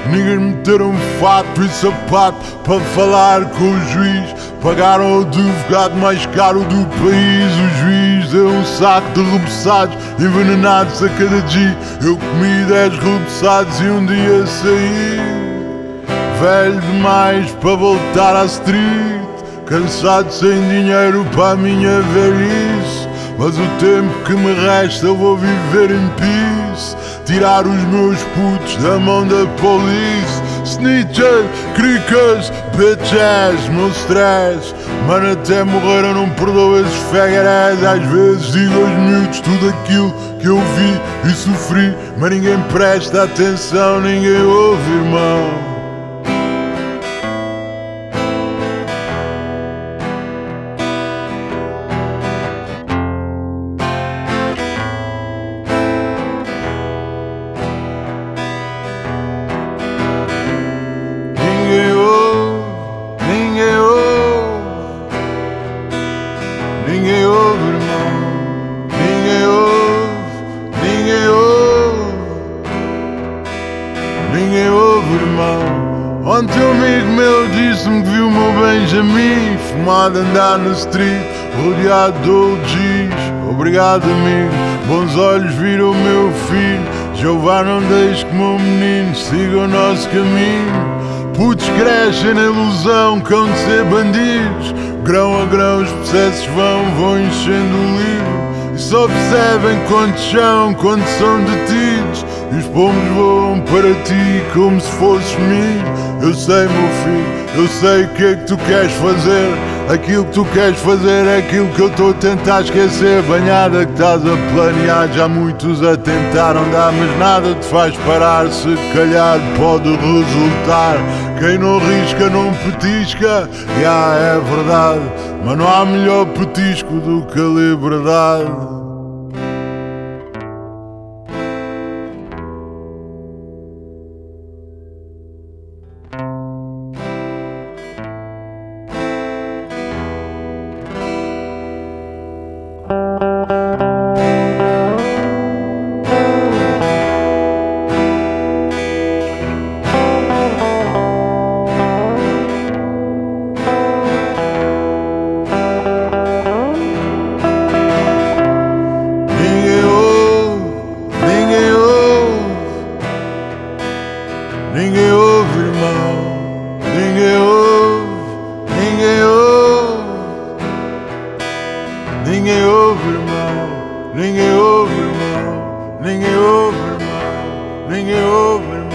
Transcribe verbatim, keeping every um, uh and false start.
ninguém meteram fato e sapato para falar com o juiz. Pagaram ao advogado mais caro do país. O juiz deu um saco de reboçados envenenados a cada dia. Eu comi dez reboçados e um dia saí velho demais para voltar à street, cansado sem dinheiro para a minha velhice. Mas o tempo que me resta eu vou viver em peace, tirar os meus putos da mão da police. Snitches, cricas, bitches, meu stress. Mano, até morrer eu não perdoo esses fagares. Às vezes digo aos miúdos tudo aquilo que eu vi e sofri, mas ninguém presta atenção, ninguém ouve, irmão. Ninguém ouve, irmão, ninguém ouve, ninguém ouve, ninguém ouve, irmão. Ontem um amigo meu disse-me que viu o meu Benjamin fumado andar no street, rodeado de old G's. Obrigado, amigo, bons olhos viram o meu filho. Jeová, não deixe que o meu menino siga o nosso caminho. Putos crescem na ilusão que hão de ser bandidos. Grão a grão os processos vão, vão enchendo o livro, e só percebem quantos são quando são detidos. E os pombos voam para ti como se fosses mim. Eu sei, meu filho, eu sei o que é que tu queres fazer. Aquilo que tu queres fazer é aquilo que eu estou a tentar esquecer. Banhada que estás a planear, já muitos a tentaram dar, mas nada te faz parar. Se calhar pode resultar. Quem não risca não petisca, já yeah, é verdade, mas não há melhor petisco do que a liberdade. Ninguém ouve, irmão, ninguém ouve, ninguém ouve, ninguém ouve, irmão, ninguém ouve, irmão, ninguém ouve, irmão, ninguém ouve, irmão.